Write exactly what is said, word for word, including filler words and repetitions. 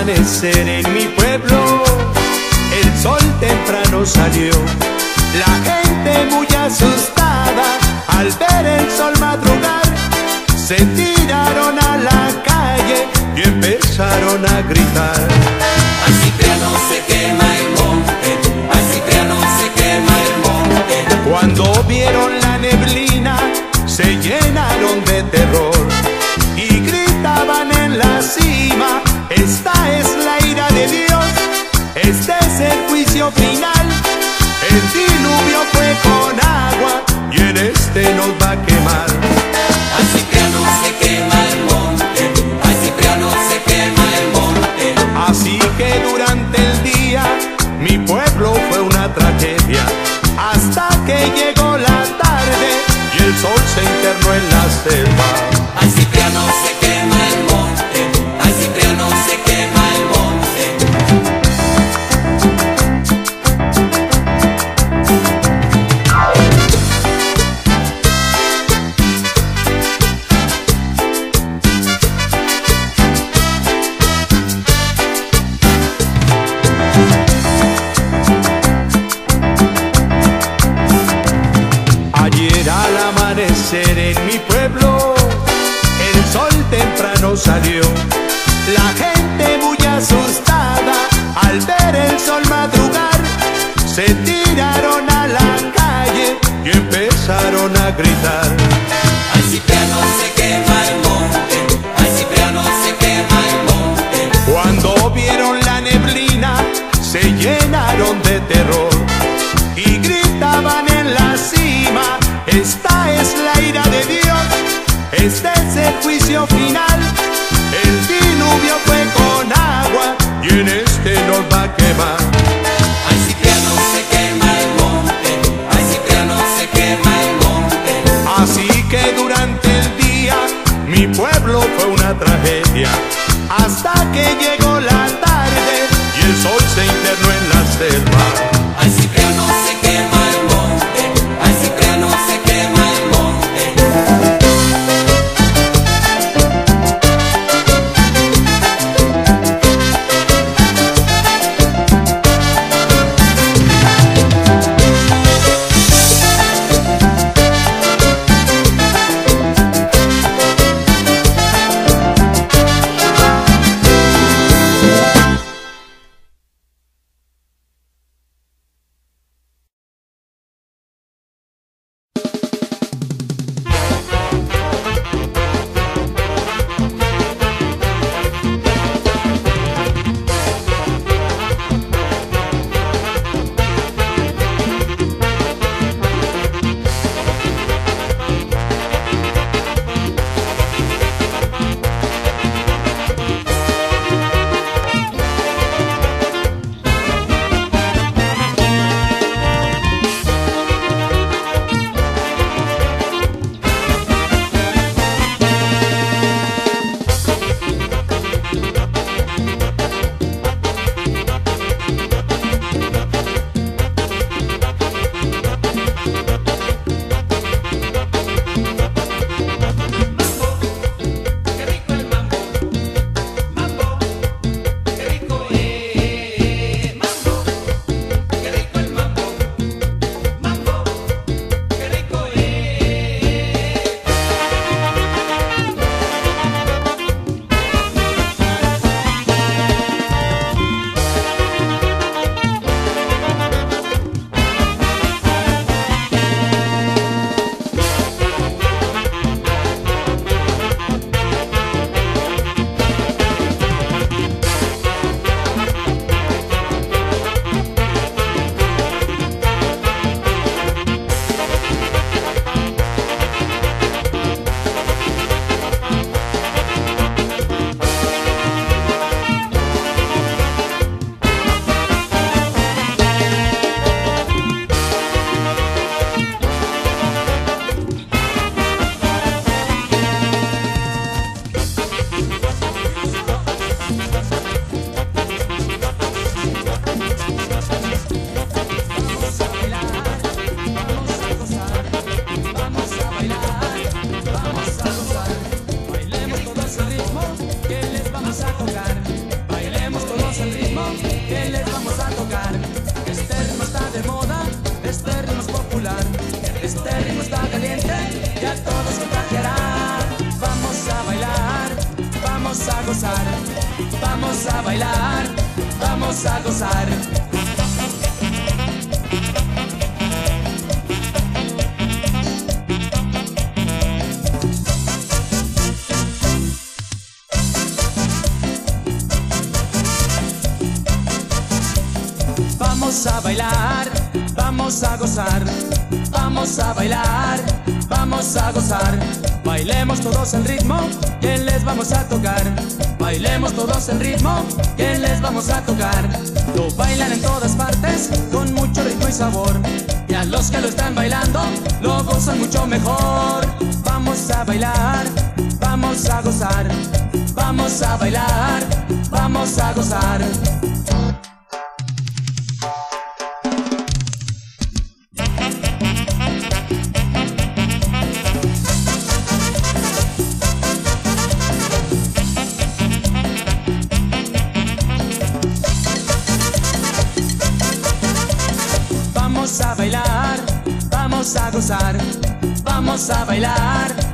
amanecer en mi pueblo, el sol temprano salió. La gente muy asustada al ver el sol madrugar, se tiraron a la calle y empezaron a gritar: al Cipriano se quema el monte, al Cipriano se quema el monte. Cuando vieron la neblina se llenaron de terror y gritaban en la cima: esta es la ira de Dios, este es el juicio final. El diluvio fue con agua y en este nos va a quemar. Al Cipriano se quema el monte, al Cipriano se quema el monte. Así que durante el día mi pueblo fue una tragedia, hasta que llegó la tarde y el sol se internó en la selva. Al Cipriano se quema el monte, al Cipriano se quema el monte. Ayer al amanecer en mi pueblo, el sol temprano salió. La gente muy asustada al ver el sol madrugar, se tiraron a la calle y empezaron a gritar: al Cipriano se quema el monte, al Cipriano se quema el monte. Cuando vieron la neblina se llenaron de terror y gritaban en la cima: esta es la ira de Dios, este es el juicio final. El diluvio fue con agua y en este nos va a quemar. Al Cipriano se quema el monte, al Cipriano se quema el monte. Así que durante el día mi pueblo fue una tragedia, hasta que llegó la tarde y el sol se internó en la selva. Al Cipriano se quema el monte, al Cipriano se quema el monte. Este ritmo está caliente, ya todos contagiarán. Vamos a bailar, vamos a gozar, vamos a bailar, vamos a gozar. Vamos a bailar, vamos a gozar, vamos a bailar, vamos a gozar. Bailemos todos el ritmo que les vamos a tocar. Bailemos todos el ritmo que les vamos a tocar. Lo bailan en todas partes con mucho ritmo y sabor. Y a los que lo están bailando lo gozan mucho mejor. Vamos a bailar, vamos a gozar, vamos a bailar, vamos a gozar. Vamos a bailar, vamos a gozar, vamos a bailar,